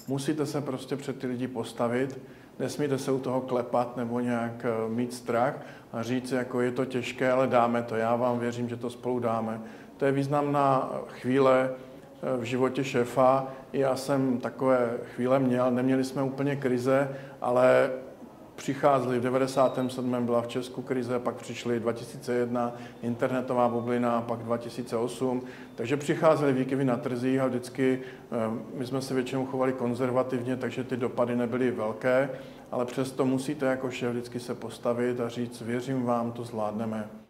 Musíte se prostě před ty lidi postavit, nesmíte se u toho klepat nebo nějak mít strach a říct, jako je to těžké, ale dáme to. Já vám věřím, že to spolu dáme. To je významná chvíle v životě šéfa. Já jsem takové chvíle měl, neměli jsme úplně krize, ale přicházely v 97. byla v Česku krize, pak přišly 2001 internetová bublina, pak 2008, takže přicházely výkyvy na trzích a vždycky my jsme se většinou chovali konzervativně, takže ty dopady nebyly velké, ale přesto musíte jako šéf vždycky se postavit a říct, věřím vám, to zvládneme.